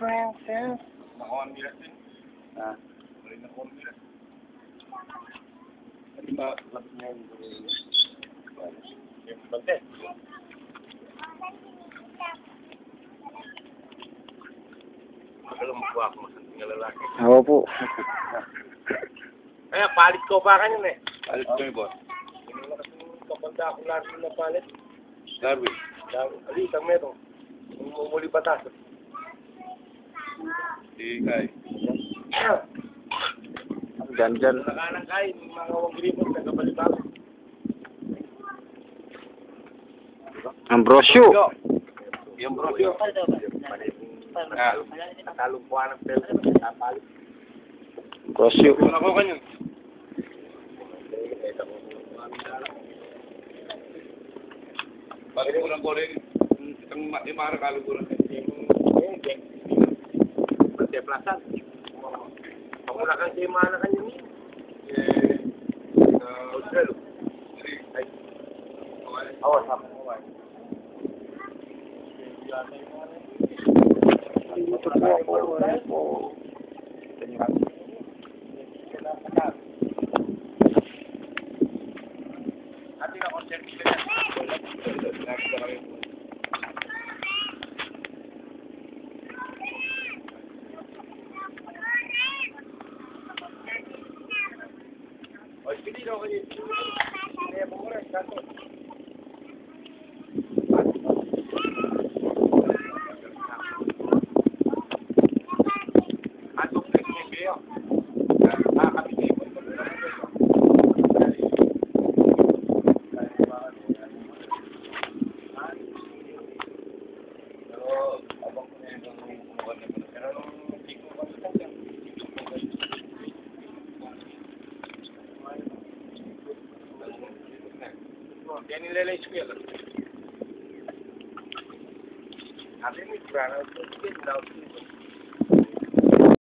princess. Nakawan nila din. Ah. Balik na kawan nila. Di ba, lapit na yun. Yung bante. Alam mo po ako masanting na lalaki. Oo po. Kaya palit ko pa kanyan eh. Palit ko yung boss. Hindi na kasi kapanda ako lagi na palit. Darwin. Alitang meron. Mumuli batas. Si Kai. Dyan. Nakanang kain, mga wang-gripot, nagkapalit ako. Ambrosio. Yung brosyo. Natalong po ng pelo. Napalit. Ambrosio. Wala ko kanyan. Bakit ko lang ko rin itang imara kaluguran Bante Plaza. Pamula kang si Imara kanyan niya. Australo. Ay. Awas ha. Ito po ako. Ati na concert sila. Oy, pili daw kayo. Kaya mo rin, kaso. Atong next video. Nakakabili mo. Yan nilalay ko yan. Sabi mo, parang ito, daw.